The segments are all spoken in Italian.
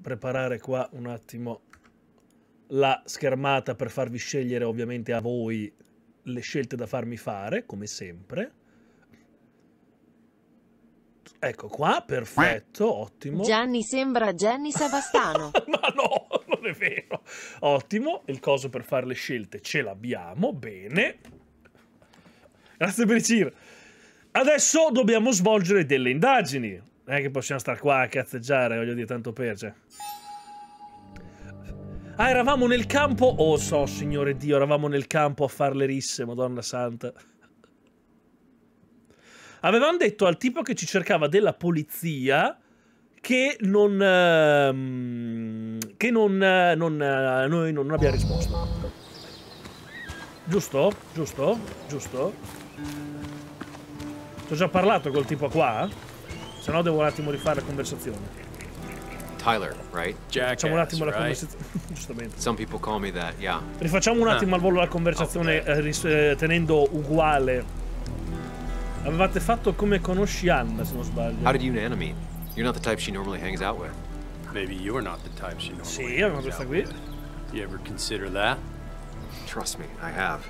preparare qua un attimo la schermata per farvi scegliere ovviamente a voi le scelte da farmi fare, come sempre. Ecco qua, perfetto, ottimo. Gianni sembra Gianni Savastano. Ma no, non è vero. Ottimo, il coso per fare le scelte ce l'abbiamo, bene. Grazie per il giro. Adesso dobbiamo svolgere delle indagini. Non è che possiamo stare qua a cazzeggiare, voglio dire, tanto per... Cioè. Ah, eravamo nel campo... Oh, so, signore Dio, eravamo nel campo a fare le risse, Madonna Santa. Avevamo detto al tipo che ci cercava della polizia che noi non abbiamo risposto. Giusto? Giusto? Giusto? Ti ho già parlato col tipo qua? Se no devo un attimo rifare la conversazione. Tyler, right? Facciamo un attimo la conversazione. Giustamente. Some people call me that, yeah. Rifacciamo un attimo al volo la conversazione tenendo uguale. Avevate fatto come conosci Anna, se non sbaglio. How did you and Anna meet? You're not the type she normally hangs out with. Maybe you're not the type she normally Sì, hanno questa qui. You ever consider that? Trust me, I have.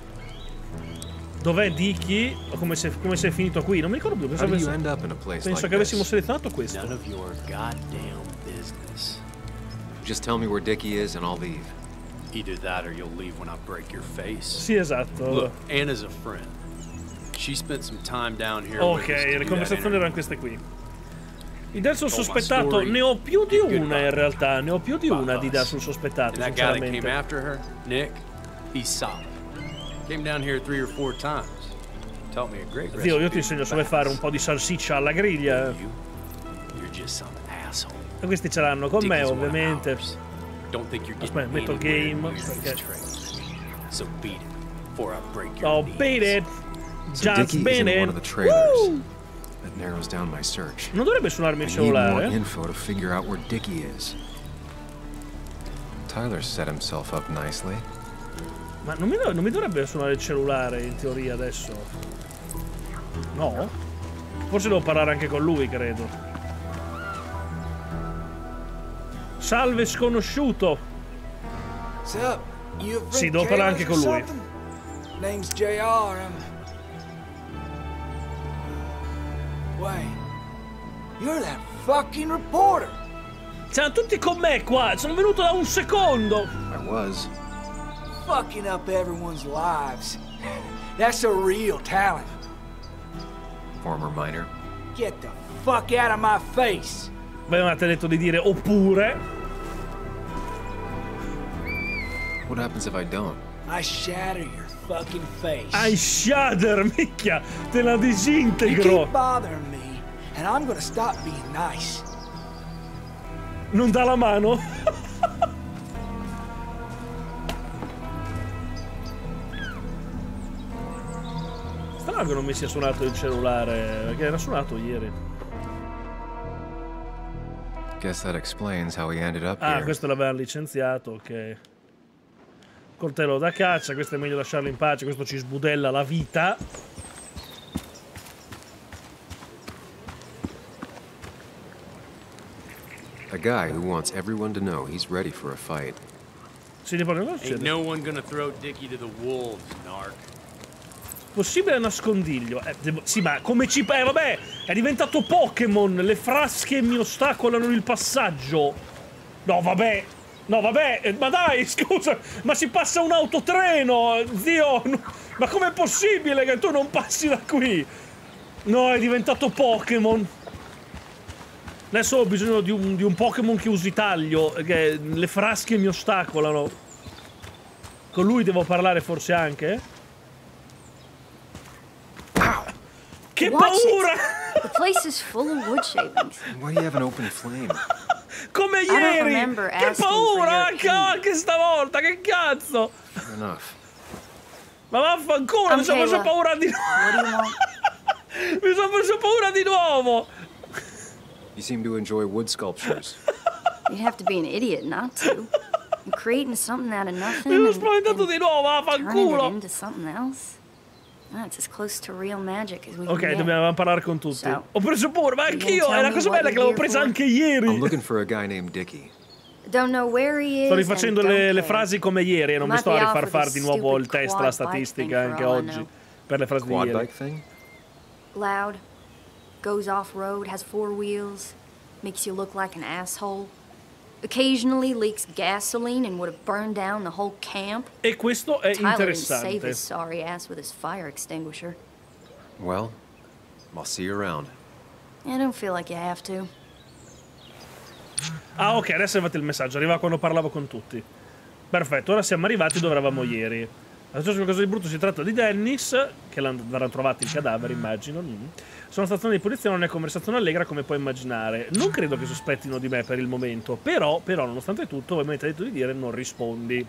Dov'è Dicky? O come sei finito qui? Non mi ricordo più. How did you end up in a place Penso like che avessimo this? selezionato questo. None of your goddamn business. Just tell me where Dickie is and I'll leave. Either that or you'll leave when I break your face. Sì, esatto. Look, Anna's a friend. She spent some time down here. Ok, le conversazioni erano queste qui. Il dare sul sospettato, ne ho più di una in realtà, ne ho più di una di dare sul sospettato, And that guy that came sinceramente. after her, Nick, he's solid. Came down here 3 or 4 times. Taught me a great recipe. Zio, io ti insegno come fare un po' di salsiccia alla griglia. You're just some asshole. E questi ce l'hanno con me, Dickie's one of ovviamente. ours. Don't think you're Aspetta, getting metto anywhere game, near these perché... trails. So beat it before I break your Oh, knees. beat it! So Just Dickie beat is in it! one of the trailers. Woo! That narrows down my search. Non dovrebbe suonarmi il I need more cellulare? info to figure out where Dickie is. Tyler set himself up nicely. Ma non mi dovrebbe suonare il cellulare in teoria adesso? No? Forse devo parlare anche con lui, credo. Salve sconosciuto! Sup? You a Sì, friend devo parlare anche Kayla's con or lui. something? Name's JR. Wait. You're that fucking reporter. C'erano tutti con me qua, sono venuto da un secondo! I was. Fucking up everyone's lives. That's a real talent. Former miner. Get the fuck out of my face. Avevate detto di dire oppure... What happens if I don't? I shatter your fucking face. I shudder, minchia! Te la You disintegro! keep bothering me, and I'm gonna stop being nice. Non dà la mano? Strano che non mi sia suonato il cellulare, perché era suonato ieri. Guess that explains how he ended up Ah, here. questo l'avevano licenziato, ok. Coltello da caccia, questo è meglio lasciarlo in pace, questo ci sbudella la vita. A guy who wants everyone to know he's ready for a fight. Sì, cosa Ain't succede? no one gonna throw Dickie to the wolves, narc. Possibile nascondiglio. Sì, ma come ci... vabbè, è diventato Pokémon. Le frasche mi ostacolano il passaggio. No, vabbè. No, vabbè. Ma dai, scusa. Ma si passa un autotreno, zio. Ma com'è possibile che tu non passi da qui? No, è diventato Pokémon. Adesso ho bisogno di un Pokémon che usi taglio. Che le frasche mi ostacolano. Con lui devo parlare forse anche? Che Watch it. paura! The place is full of wood shavings. Why do you have an open flame? Come don't ieri! remember Che asking paura! for your Anche stavolta! Che cazzo! Fair enough. Ma vaffanculo! Mi sono preso Kayla. paura di What do you nuovo! want? Mi sono preso paura di nuovo! You seem to enjoy wood sculptures. You'd have to be an idiot not to. And creating something out of nothing Mi sono and spaventato di nuovo! turning it Vaffanculo! into something else. That's as close to real magic as we Ok, can get. dobbiamo parlare con tutti. So, Ho preso pure, ma you anch'io! can È la tell cosa me bella what che l'avevo you're presa here anche I'm ieri. looking for a guy named Dickie. Don't know where he is. Sto rifacendo and don't le care. frasi come ieri e non mi Might sto a be rifar off fare with di this nuovo il stupid test, la quad statistica bike anche thing for all I oggi. know. Per le frasi di Quad ieri. bike thing? Loud, goes off-road, has 4 wheels, makes you look like an asshole. Occasionally leaks gasoline and would have burned down the whole camp. E questo è Tyler didn't save interessante. his sorry ass with his fire extinguisher. Well, I'll see you around. I don't feel like you have to. Ah, ok, adesso è arrivato il messaggio. Arriva quando parlavo con tutti. Perfetto, ora siamo arrivati dove eravamo ieri. Adesso qualcosa di brutto, si tratta di Dennis, che l'avranno trovato il cadavere, immagino. Sono stazione di polizia, non è conversazione allegra come puoi immaginare. Non credo che sospettino di me per il momento, però nonostante tutto, voi mi avete detto di dire non rispondi.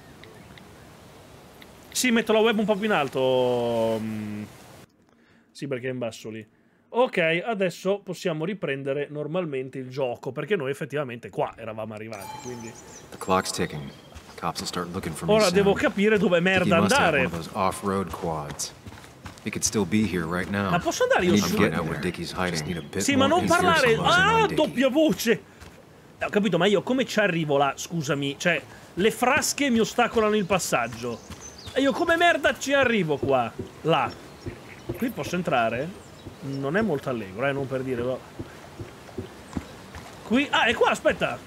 Sì, metto la web un po' più in alto. Sì, perché è in basso lì. Ok, adesso possiamo riprendere normalmente il gioco, perché noi effettivamente qua eravamo arrivati, quindi... The clock's ticking. Cops will start looking for me Ora soon. devo capire dove Dickie merda must have one andare. of those off-road quads. He could still be here right now. Ma posso andare io I su? need to get out where Dickie's hiding. Just need a bit Sì, ma more non info parlare... on Ah, Dickie. doppia voce! Ho capito, ma io come ci arrivo là? Scusami, cioè, le frasche mi ostacolano il passaggio. E io come merda ci arrivo qua? Là. Qui posso entrare? Non è molto allegro, non per dire... No. Qui... Ah, è qua, aspetta!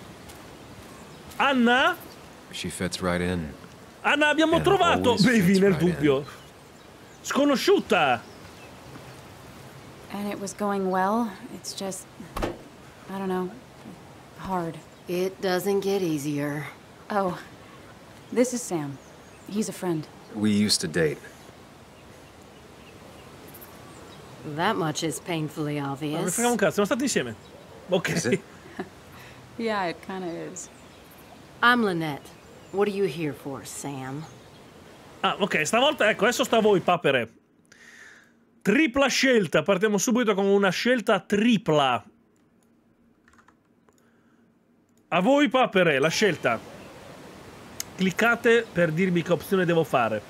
Anna? She fits right in. Anna, abbiamo And trovato... always Bevi fits nel right in. dubbio. Sconosciuta! And it was going well. It's just, I don't know, hard. It doesn't get easier. Oh, this is Sam. He's a friend. We used to date. That much is painfully Non mi obvious. frega un cazzo, siamo stati insieme. Ok. Is it? Yeah, it kind of is. I'm Lynette. What are you here for, Sam? Ah, ok, stavolta, ecco, adesso sta a voi, papere. Tripla scelta, partiamo subito con una scelta tripla. A voi, papere, la scelta. Cliccate per dirmi che opzione devo fare.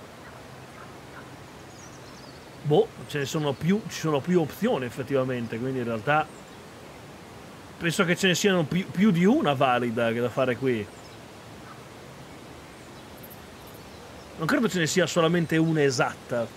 Boh, ci sono più opzioni effettivamente, quindi in realtà penso che ce ne siano più di una valida che da fare qui. Non credo ce ne sia solamente una esatta.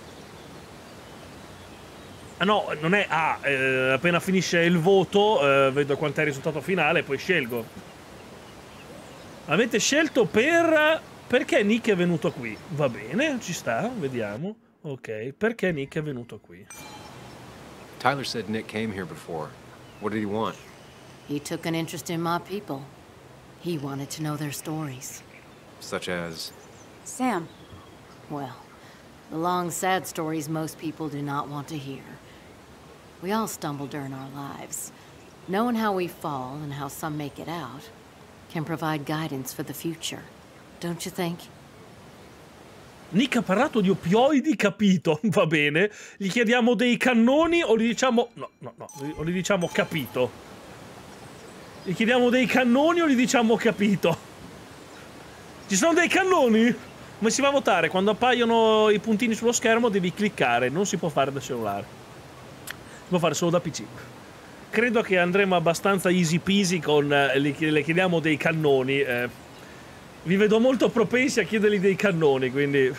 Ah no, non è... appena finisce il voto vedo quant'è il risultato finale e poi scelgo. Avete scelto perché Nick è venuto qui. Va bene, ci sta, vediamo. Ok, perché Nick è venuto qui? Tyler said Nick came here before. What did he want? He took an interest in my people. He wanted to know their stories. Such as... Sam. Well, the long, sad stories most people do not want to hear. We all stumble during our lives. Knowing how we fall and how some make it out can provide guidance for the future. Don't you think? Nick ha parlato di opioidi, capito, va bene. Gli chiediamo dei cannoni o gli diciamo... No, o gli diciamo capito. Gli chiediamo dei cannoni o gli diciamo capito. Ci sono dei cannoni? Come si va a votare? Quando appaiono i puntini sullo schermo devi cliccare, non si può fare da cellulare. Si può fare solo da PC. Credo che andremo abbastanza easy peasy con... le chiediamo dei cannoni, vi vedo molto propensi a chiedergli dei cannoni, quindi...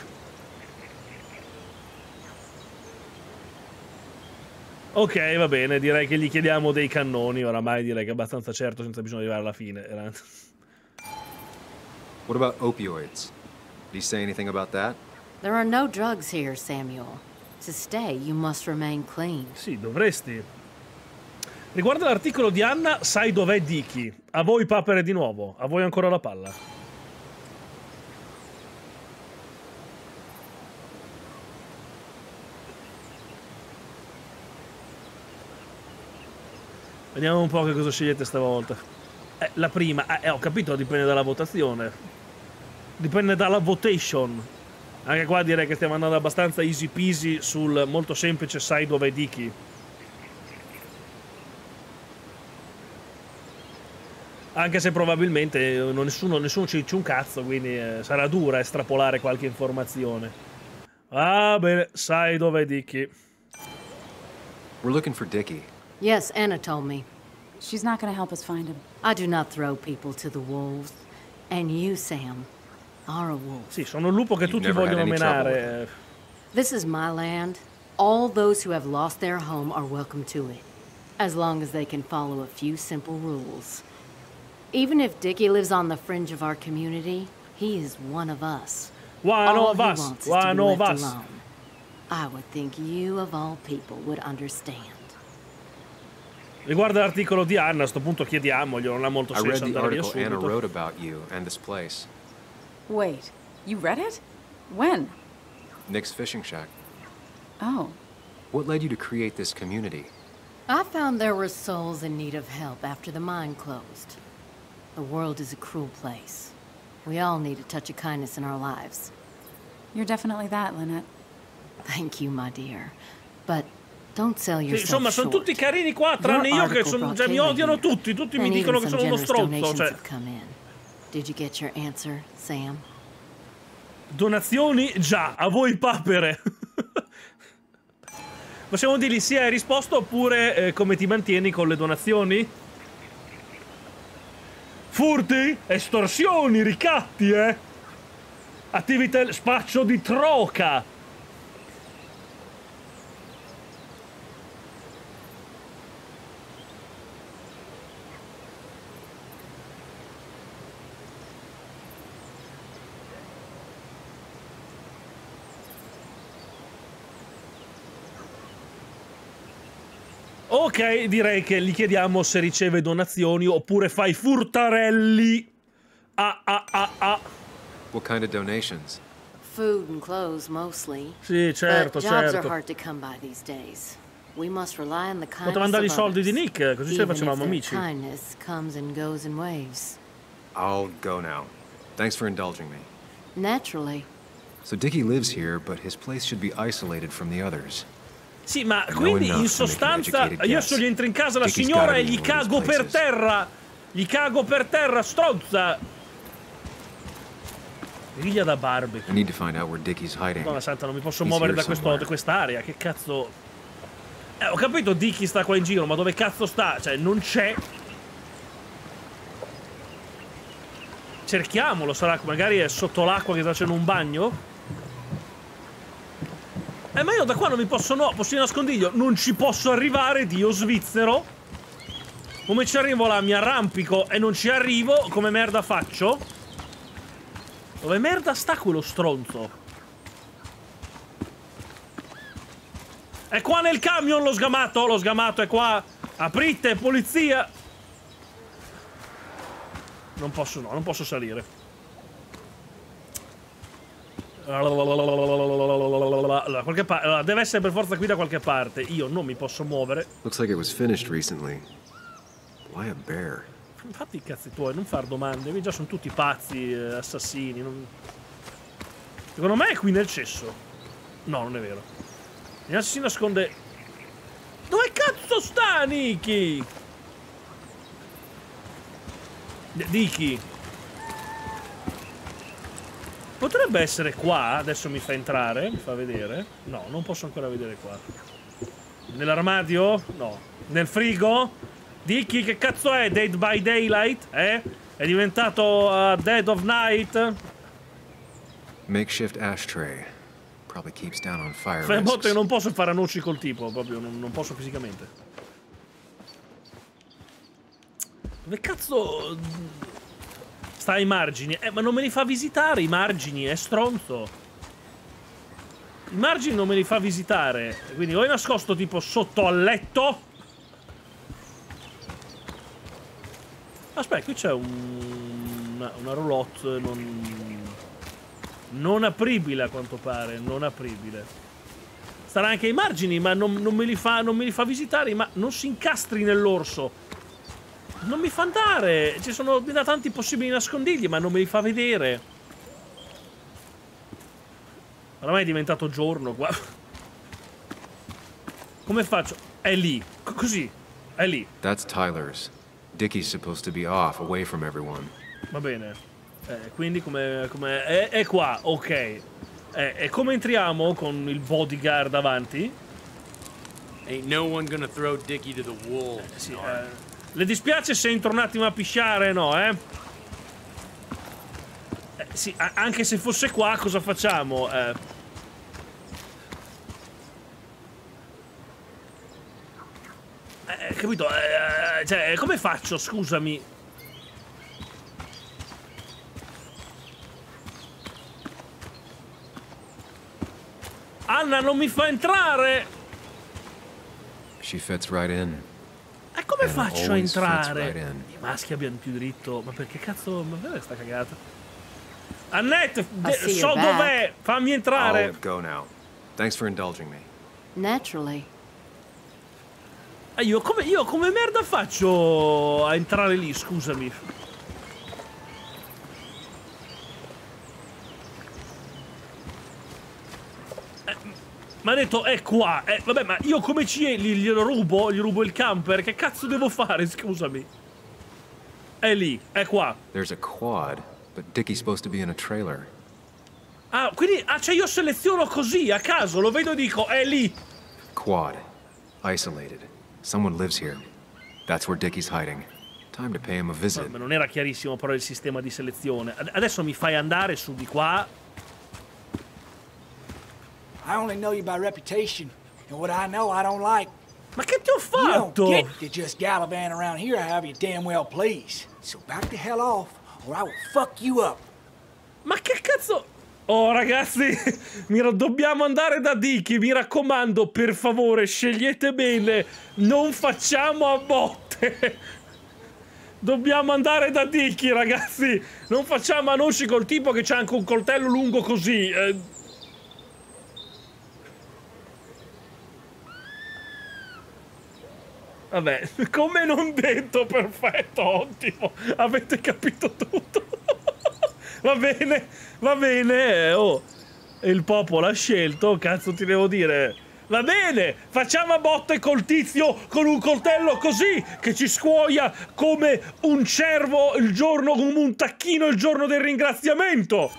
Ok, va bene, direi che gli chiediamo dei cannoni, oramai direi che è abbastanza certo senza bisogno di arrivare alla fine. What about opioids? Did he say anything about that? There are no drugs here, Samuel. To stay, you must remain clean. Sì, dovresti. Riguardo l'articolo di Anna, sai dov'è Dickie. A voi papere di nuovo, a voi ancora la palla. Vediamo un po' che cosa scegliete stavolta. La prima, ho capito, dipende dalla votazione. Dipende dalla votation. Anche qua direi che stiamo andando abbastanza easy peasy sul molto semplice sai dov'è Dickie. Anche se probabilmente nessuno ci dice un cazzo, quindi sarà dura estrapolare qualche informazione. Va bene, sai dov'è Dickie. We're looking for Dickie. Yes, Anna told me. She's not gonna help us find him. I do not throw people to the wolves. And you, Sam, are a wolf. Sì, sono un lupo che You've tutti never had vogliono any trouble menare. This is my land. All those who have lost their home are welcome to it, as long as they can follow a few simple rules. Even if Dickie lives on the fringe of our community, he is one of us. One All of he us, wants is to one be of left us. alone. I would think you, of all people, would understand. Riguardo l'articolo di Anna, a sto punto chiediamoglielo, non ha molto I read senso the andare via article Anna subito. wrote about you and this place. Wait, you read it? When? Nick's Fishing Shack. Oh. What led you to create this community? I found there were souls in need of help after the mine closed. The world is a cruel place. We all need a touch of kindness in our lives. You're definitely that, Lynette. Thank you, my dear. But don't sell Sì, yourself insomma, sono short. tutti carini qua, tranne Your io che article brought mi Kayla odiano here. tutti mi And dicono even che some sono uno generous stronzo, donations cioè. have come in. Did you get your answer, Sam? Donazioni? Già, a voi papere. Possiamo dirgli sì, hai risposto, oppure come ti mantieni con le donazioni? Furti? Estorsioni, ricatti, attività, spaccio di troca. Ok, direi che gli chiediamo se riceve donazioni oppure fa i furtarelli. What kind of donations? Food and clothes, mostly. Sì, certo, But jobs are certo. hard to come by these days. We must rely on the kindness Poteva mandare i of soldi di others, Nick, così ce even ne facevamo if their amici. kindness comes and goes in waves. I'll go now. Thanks for indulging me. Naturally. So Dickie lives here, but his place should be isolated from the others. Sì, ma quindi in sostanza io adesso gli entro in casa la signora e gli cago per terra. Gli cago per terra, stronza. Griglia da I barbecue. need to find out where Dickie's hiding. Madonna santa, non mi posso He's muovere here da somewhere. quest'area. Che cazzo. Ho capito Dickie sta qua in giro, ma dove cazzo sta? Cioè, non c'è. Cerchiamolo, sarà magari è sotto l'acqua che sta facendo un bagno? Ma io da qua non mi posso, no, posso di nascondiglio, non ci posso arrivare, Dio svizzero. Come ci arrivo là? Mi arrampico e non ci arrivo, come merda faccio? Dove merda sta quello stronzo? È qua nel camion lo sgamato è qua. Aprite, polizia. Non posso, no, non posso salire. Qualche deve essere per forza qui da qualche parte. Io non mi posso muovere. Looks like it was finished recently. Why a bear? Infatti i cazzi tuoi, non far domande. Già sono tutti pazzi, assassini. Secondo me è qui nel cesso. No, non è vero. Vediamo se si nasconde. Dove cazzo sta Nicky? Dicky. Potrebbe essere qua, adesso mi fa entrare, mi fa vedere. No, non posso ancora vedere qua. Nell'armadio? No. Nel frigo? Dicky, che cazzo è? Dead by Daylight? È diventato Dead of Night? Makeshift ashtray. Probably keeps down on fire Fai botto che risks. non posso fare annunci col tipo, proprio, non posso fisicamente. Dove cazzo... Sta ai margini. Ma non me li fa visitare i margini, è stronzo. I margini non me li fa visitare. Quindi o è nascosto tipo sotto al letto. Aspetta, qui c'è una roulotte non apribile a quanto pare. Non apribile. Starà anche ai margini, ma non me li fa visitare. Ma non si incastri nell'orso. Non mi fa andare! Ci sono da tanti possibili nascondigli, ma non me li fa vedere. Oramai è diventato giorno qua. Come faccio? È lì. Così. È lì. That's Tyler's. Dickie's supposed to be off, away from everyone. Va bene. Quindi come è qua. Ok. E come entriamo con il bodyguard davanti? Ain't no one gonna throw Dickie to the wolves. Sì, le dispiace se entro un attimo a pisciare, no, sì, anche se fosse qua, cosa facciamo? Capito? Cioè, come faccio, scusami? Anna non mi fa entrare! She fits right in. E come Anna faccio a always fits entrare? right in. I maschi abbiano più diritto. Ma perché cazzo? Ma vedi sta cagata? Annette, see so you're back. dov'è! Fammi entrare! I'll go now. Thanks for indulging me. Naturally. Io come merda faccio a entrare lì, scusami? Mi ha detto è qua. Vabbè, ma io come glielo rubo? Gli rubo il camper? Che cazzo devo fare, scusami? È lì, è qua. There's a quad, but Dickie's supposed to be in a trailer. Ah, quindi cioè io seleziono così, a caso, lo vedo e dico, è lì. Quad. Isolated. Someone lives here. That's where Dickie's hiding. Time to pay him a visit. Ma non era chiarissimo però il sistema di selezione. Adesso mi fai andare su di qua. I only know you by reputation, and what I know I don't like. Ma che ti ho You don't fatto? get to just gallivant around here however you damn well please. So back the hell off, or I will fuck you up. Ma che cazzo? Oh ragazzi, dobbiamo andare da Dickie, mi raccomando, per favore, scegliete bene, non facciamo a botte. Dobbiamo andare da Dickie, ragazzi, non facciamo annunci col tipo che c'ha anche un coltello lungo così. Vabbè, come non detto, perfetto, ottimo, avete capito tutto. Va bene, oh, il popolo ha scelto, cazzo ti devo dire. Va bene, facciamo a botte col tizio con un coltello così, che ci scuoia come un cervo il giorno, come un tacchino il giorno del ringraziamento.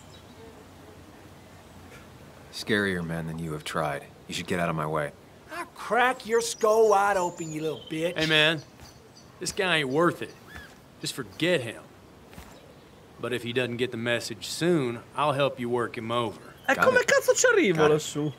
Scarier men than you have tried. You should get out of my way. I'll crack your skull wide open, you little bitch. Hey, man. This guy ain't worth it. Just forget him. But if he doesn't get the message soon, I'll help you work him over. E come cazzo ci arrivo lassù?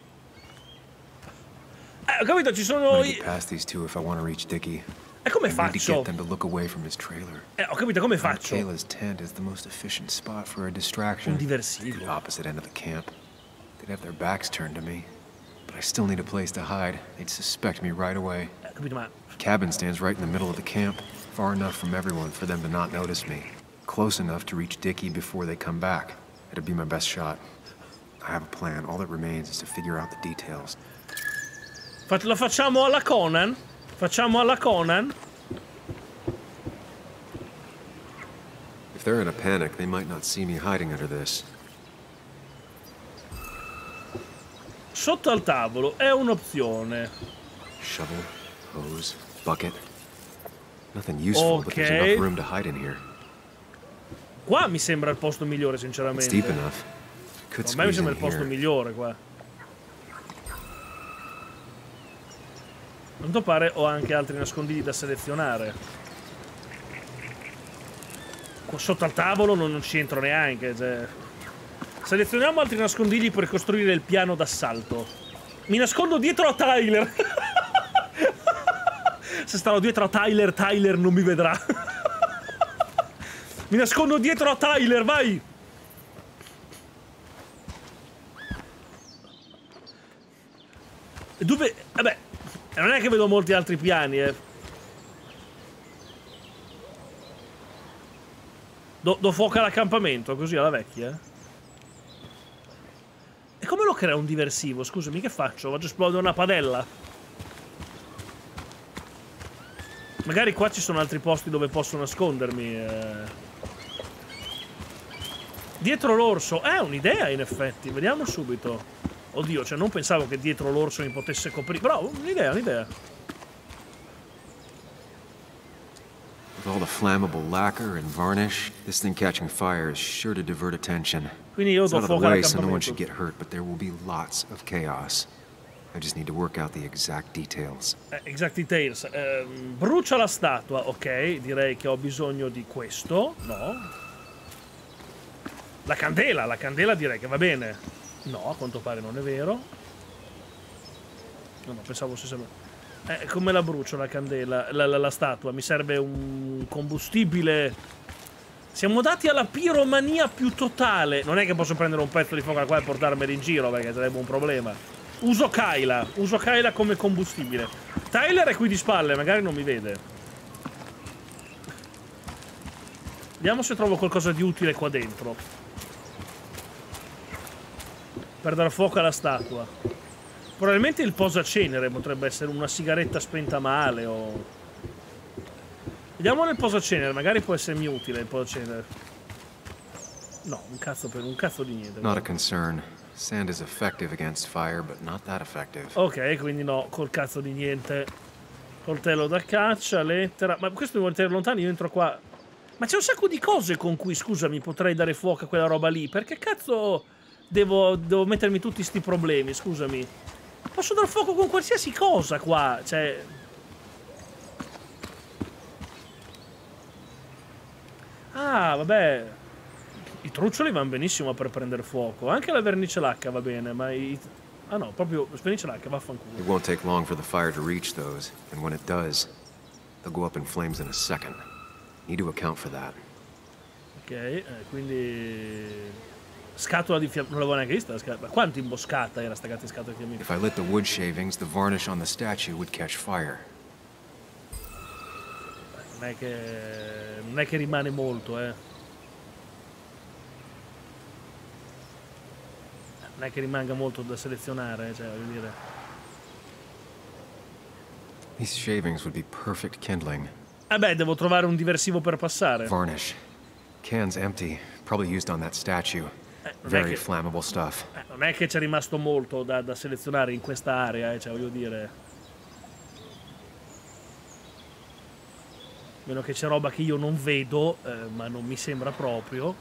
Ho capito, ci sono I'm gonna get past these two if I want to reach Dickie. E come I need to faccio? get them to look away from his trailer. Ho capito, come faccio? Kayla's tent is the most efficient spot for a distraction. Un diversivo. The opposite end of the camp. They'd have their backs turned to me. But I still need a place to hide. They'd suspect me right away. Capito, ma Cabin stands right in the middle of the camp, far enough from everyone for them to not notice me. Close enough to reach Dickie before they come back. It'd be my best shot. I have a plan. All that remains is to figure out the details. la facciamo alla Conan? Facciamo alla Conan? If they're in a panic, they might not see me hiding under this. Sotto al tavolo è un'opzione. Shovel, hose, bucket. Nothing useful, but there's enough room to hide in here. Qua mi sembra il posto migliore, sinceramente. It's deep enough. Could A me mi squeeze sembra in il posto here. migliore qua. A quanto pare ho anche altri nascondigli da selezionare. Qua sotto al tavolo non ci entro neanche. Cioè. Selezioniamo altri nascondigli per costruire il piano d'assalto. Mi nascondo dietro a Tyler. Se starò dietro a Tyler, Tyler non mi vedrà. Mi nascondo dietro a Tyler, vai! Dove... Vabbè, non è che vedo molti altri piani, Do fuoco all'accampamento, così alla vecchia. E come lo crea un diversivo? Scusami, che faccio? Faccio esplodere una padella? Magari qua ci sono altri posti dove posso nascondermi. Dietro l'orso. Un'idea, in effetti. Vediamo subito. Oddio, cioè non pensavo che dietro l'orso mi potesse coprire. Però, un'idea. With all the flammable lacquer and varnish, this thing catching fire is sure to divert attention. Quindi io It's do out of the fuoco way, so no one all'accampamento. should get hurt, but there will be lots of chaos. I just need to work out the exact details. Exact details. Brucia la statua, ok. Direi che ho bisogno di questo. No. La candela direi che va bene. No, a quanto pare non è vero. No, pensavo fosse... come la brucio la candela, la statua? Mi serve un combustibile. Siamo dati alla piromania più totale. Non è che posso prendere un pezzo di fuoco qua e portarmelo in giro, perché sarebbe un problema. Uso Kyla come combustibile. Tyler è qui di spalle, magari non mi vede. Vediamo se trovo qualcosa di utile qua dentro per dar fuoco alla statua. Probabilmente il posacenere potrebbe essere una sigaretta spenta male o... Vediamo nel posacenere, magari può essermi utile il posacenere. No, un cazzo di niente. Not a concern. Sand is effective against fire, but not that effective. Ok, quindi no, col cazzo di niente. Coltello da caccia, lettera... Ma questo mi vuole tenere lontano, io entro qua... Ma c'è un sacco di cose con cui, scusami, potrei dare fuoco a quella roba lì. Perché cazzo devo mettermi tutti sti problemi, scusami. Posso dar fuoco con qualsiasi cosa qua, cioè... Ah, vabbè... I truccioli vanno benissimo per prendere fuoco. Anche la vernice lacca va bene, ma i... Ah no, proprio vernice lacca, vaffanculo. It won't take long for the fire to reach those, and when it does, they'll go up in flames in a second. Need to account for that. Ok, quindi... Scatola di fiammiferi... Non l'avevo neanche vista la scatola. Ma quanto imboscata era sta cazzo di scatola di fiammiferi? If I lit the wood shavings, the varnish on the statue would catch fire. Non è che rimane molto, eh. Non è che rimanga molto da selezionare, cioè, voglio dire. These shavings would be perfect kindling. Beh, devo trovare un diversivo per passare. Varnish. Can's empty. Probably used on that statue. Very flammable stuff. Non è che c'è rimasto molto da selezionare in questa area, cioè, voglio dire. Meno che c'è roba che io non vedo, ma non mi sembra proprio.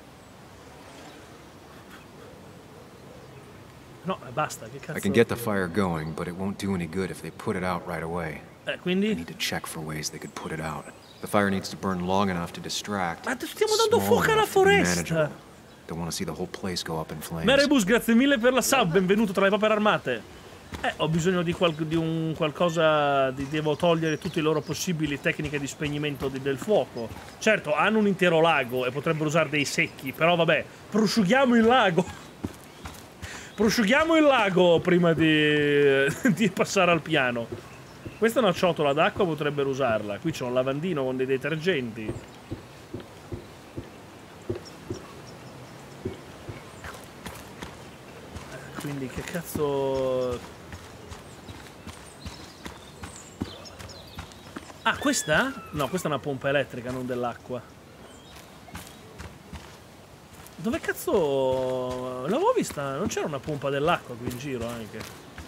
No, basta, che cazzo... I can get the fire going, but it won't do any good if they put it out right away. Quindi? I need to check for ways they could put it out. The fire needs to burn long enough to distract. Ma stiamo dando fuoco alla foresta! Don't want to see the whole place go up in flames. Merebus, grazie mille per la sub, benvenuto tra le papere armate. Ho bisogno di un qualcosa... Devo togliere tutte le loro possibili tecniche di spegnimento del fuoco. Certo, hanno un intero lago e potrebbero usare dei secchi, però vabbè, prosciughiamo il lago. Prosciughiamo il lago prima di passare al piano. Questa è una ciotola d'acqua, potrebbero usarla. Qui c'è un lavandino con dei detergenti. Quindi che cazzo... Ah, questa? No, questa è una pompa elettrica, non dell'acqua. Dove cazzo... L'avevo vista? Non c'era una pompa dell'acqua qui in giro anche.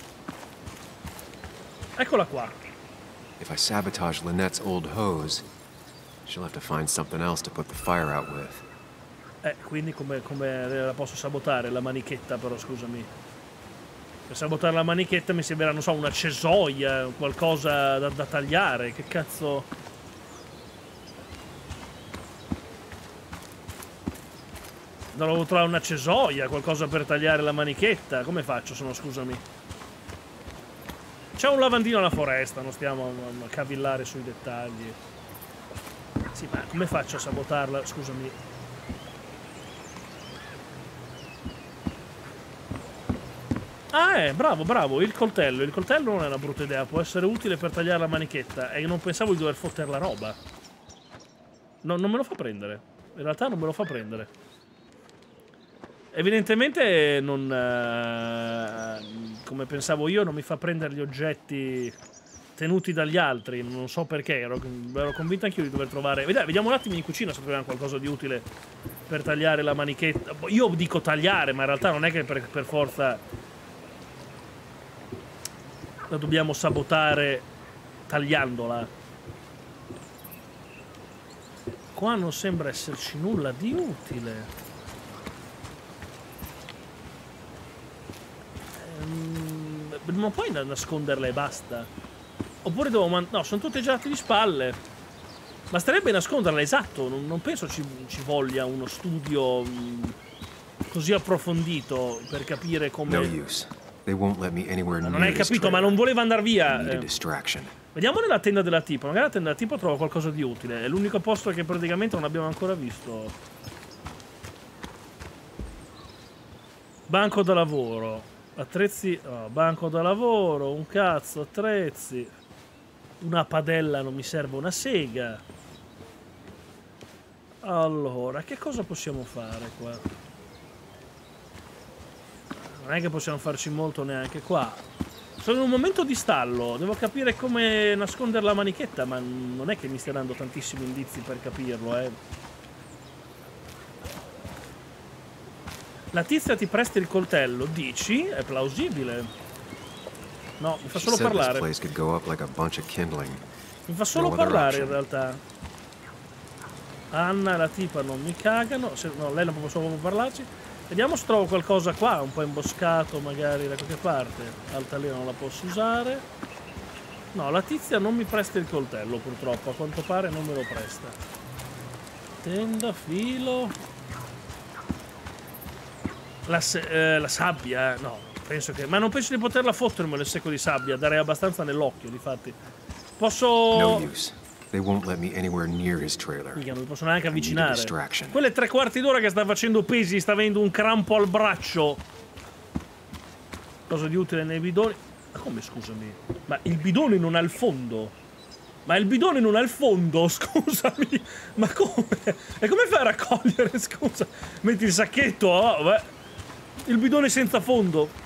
Eccola qua. If I sabotage Lynette's old hose, she'll have to find something else to put the fire out with. Quindi come la posso sabotare la manichetta, però scusami. Per sabotare la manichetta mi sembrerà, non so, una cesoia, qualcosa da tagliare, che cazzo... Devo trovare una cesoia, qualcosa per tagliare la manichetta. Come faccio, se no, scusami? C'è un lavandino alla foresta, non stiamo a cavillare sui dettagli. Sì, ma come faccio a sabotarla? Scusami. Ah, bravo, il coltello. Il coltello non è una brutta idea, può essere utile per tagliare la manichetta. E io non pensavo di dover fottere la roba. No, non me lo fa prendere. In realtà non me lo fa prendere. Evidentemente non... come pensavo io, non mi fa prendere gli oggetti tenuti dagli altri. Non so perché, ero convinto anch'io di dover trovare... Vediamo un attimo in cucina se troviamo qualcosa di utile per tagliare la manichetta. Io dico tagliare, ma in realtà non è che per forza la dobbiamo sabotare tagliandola. qua non sembra esserci nulla di utile. Non puoi nasconderle e basta. Oppure devo no, sono tutte girate di spalle. Basterebbe nasconderle, esatto. Non penso ci voglia uno studio così approfondito per capire come... No use. They won't let me anywhere near Non hai this capito, ma trailer. non voleva andare via. I need a distraction. Vediamo nella tenda della tipa. Magari la tenda della tipa trova qualcosa di utile. È l'unico posto che praticamente non abbiamo ancora visto. Banco da lavoro. Attrezzi. Oh, banco da lavoro. Un cazzo. Attrezzi. Una padella non mi serve una sega. Allora, che cosa possiamo fare qua? Non è che possiamo farci molto neanche qua. Sono in un momento di stallo, devo capire come nascondere la manichetta, ma non è che mi stia dando tantissimi indizi per capirlo, La tizia ti presta il coltello, dici? È plausibile. No, mi fa solo parlare. Mi fa solo parlare in realtà. Anna e la tipa non mi cagano. No, lei non può solo parlarci. Vediamo se trovo qualcosa qua, un po' imboscato magari da qualche parte. Altalena non la posso usare. No, la tizia non mi presta il coltello purtroppo, a quanto pare non me lo presta. Tenda, filo. La sabbia, no, penso che... Ma non penso di poterla fottermi nel secco di sabbia, darei abbastanza nell'occhio, difatti. Posso... No use. They won't let me anywhere near his trailer. Mica, non mi posso neanche avvicinare. Quelle 3/4 d'ora che sta facendo pesi, sta avendo un crampo al braccio. Cosa di utile nei bidoni? Ma come, scusami? Ma il bidone non ha il fondo. Ma il bidone non ha il fondo, scusami. Ma come? E come fai a raccogliere, scusa? Metti il sacchetto, oh, beh. Il bidone senza fondo.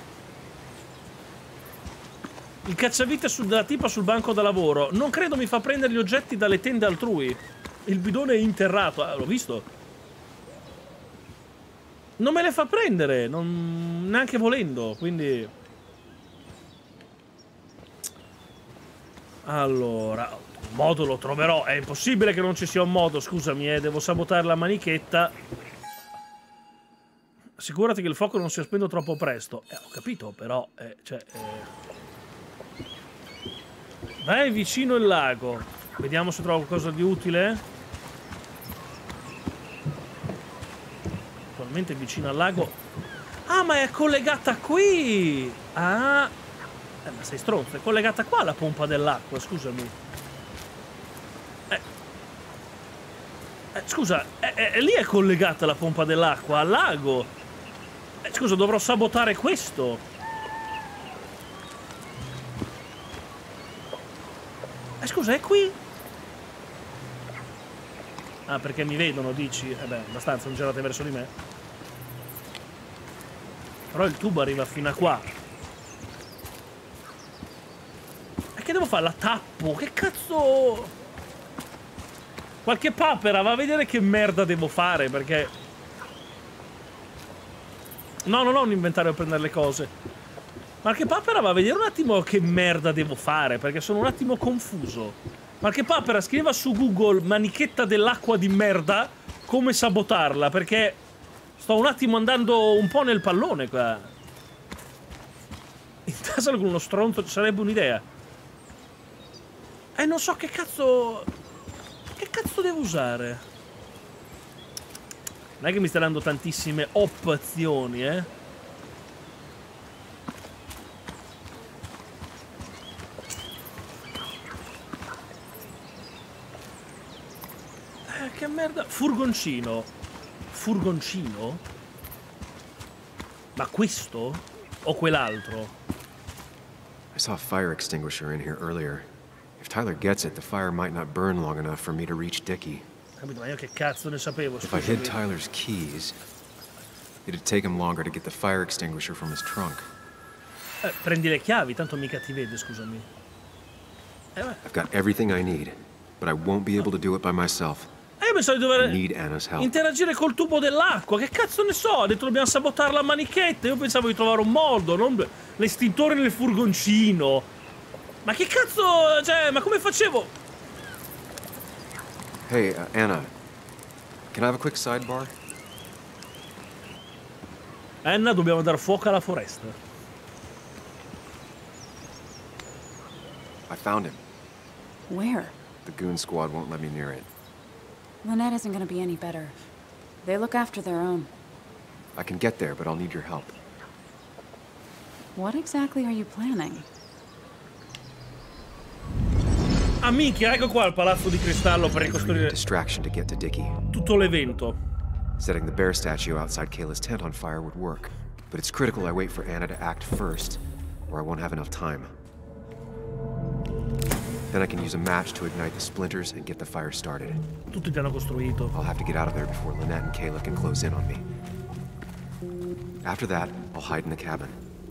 Il cacciavite della tipa sul banco da lavoro. Non credo mi fa prendere gli oggetti dalle tende altrui. Il bidone è interrato. L'ho visto. Non me le fa prendere. Neanche volendo. Quindi... Allora... Un modo lo troverò. È impossibile che non ci sia un modo. Scusami, devo sabotare la manichetta. Assicurati che il fuoco non sia spento troppo presto. Ho capito, però... Vai vicino il lago. Vediamo se trovo qualcosa di utile. Attualmente vicino al lago. Ah, ma è collegata qui. Ah. Ma sei stronzo. È collegata qua la pompa dell'acqua, scusami. Scusa, lì è collegata la pompa dell'acqua al lago. Scusa, dovrò sabotare questo. Scusa, è qui? Ah, perché mi vedono, dici? Beh, abbastanza, non girate verso di me. Però il tubo arriva fino a qua. E che devo fare? La tappo? Che cazzo? Qualche papera, va a vedere che merda devo fare, perché... No, non ho un inventario per prendere le cose. Qualche papera, va a vedere un attimo che merda devo fare, perché sono un attimo confuso. Qualche papera, scriva su Google manichetta dell'acqua di merda, come sabotarla, perché sto un attimo andando un po' nel pallone qua. Intasalo con uno stronzo, ci sarebbe un'idea. Non so che cazzo... Che cazzo devo usare? Non è che mi stai dando tantissime opzioni, Che merda. Furgoncino. Furgoncino? Ma questo? O quell'altro? I saw a fire extinguisher in here earlier. If Tyler gets it, the fire might not burn long enough for me to reach Dickie. Capito, ma io che cazzo ne sapevo, If I hid Tyler's keys, it'd take him longer to get the fire extinguisher from his trunk. Prendi le chiavi, tanto mica ti vede, scusami. I've got everything I need, but I won't be able to do it by myself. Io pensavo di dover I need Anna's help. interagire col tubo dell'acqua. Che cazzo ne so? Ha detto dobbiamo sabotare la manichetta. Io pensavo di trovare un modo, non l'estintore nel furgoncino. Ma che cazzo? Cioè, ma come facevo? Hey, Anna, Can I have a quick sidebar? Anna, dobbiamo dar fuoco alla foresta. I found him. Where? The goon squad won't let me near it. Lynette isn't gonna be any better. They look after their own. I can get there, but I'll need your help. What exactly are you planning? Ah, minchia, ecco qua il palazzo di cristallo per ricostruire Distraction to get to Dickie. tutto l'evento. Setting the bear statue outside Kayla's tent on fire would work, but it's critical I wait for Anna to act first, or I won't have enough time. Then I can use a match to ignite the splinters and get the fire started. Tutto il piano costruito. I'll have to get out of there before Lynette and Kayla can close in on me. After that, I'll hide in the cabin.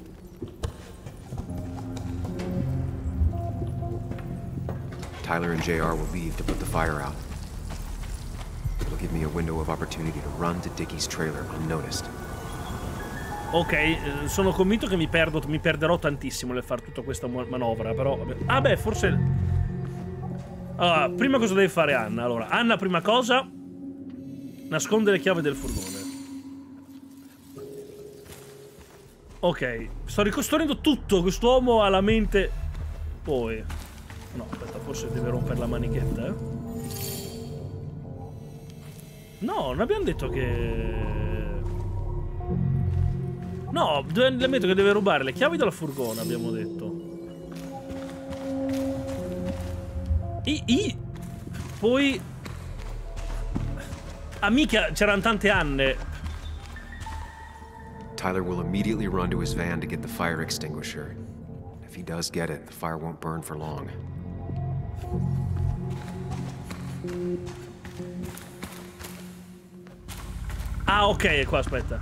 Tyler and JR will leave to put the fire out. It'll give me a window of opportunity to run to Dickie's trailer unnoticed. Ok, sono convinto che mi perderò tantissimo nel fare tutta questa manovra, però... Vabbè. Ah beh, forse... Allora, prima cosa deve fare Anna? Allora, Anna, prima cosa... Nasconde le chiavi del furgone. Ok, sto ricostruendo tutto, quest'uomo ha la mente... Poi... No, aspetta, forse deve rompere la manichetta, eh? No, non abbiamo detto che... No, le ammetto che deve rubare le chiavi dalla furgone, abbiamo detto. Poi... Ah, mica, c'erano tante Anne. Tyler will immediately run to his van to get the fire extinguisher. If he does get it, the fire won't burn for long. Ah, ok, qua, aspetta.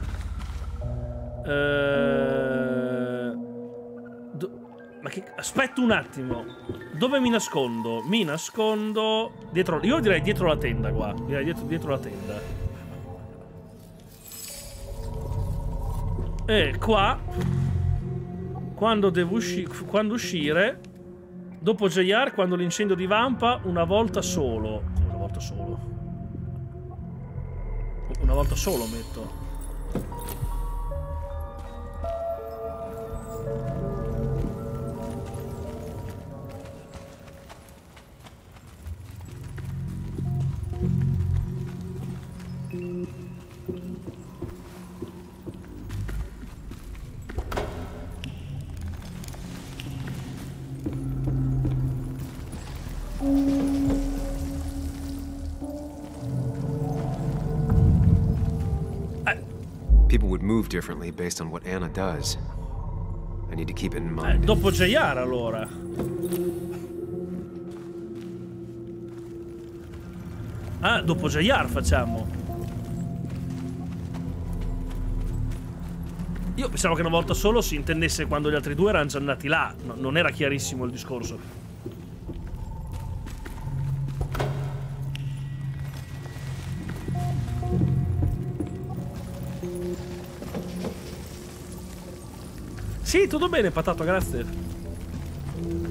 Ma che... Aspetta un attimo. Dove mi nascondo? Mi nascondo... Dietro... Io direi dietro la tenda, qua. Direi dietro la tenda. E qua... Quando devo uscire... Dopo JR, quando l'incendio divampa, una volta solo. Come una volta solo? Una volta solo, metto. People would move differently based on what Anna does. I need to keep it in mind. Dopo JR, allora. Ah, dopo JR facciamo. Io pensavo che una volta solo si intendesse quando gli altri due erano già andati là. No, non era chiarissimo il discorso. Sì, tutto bene, patato, grazie.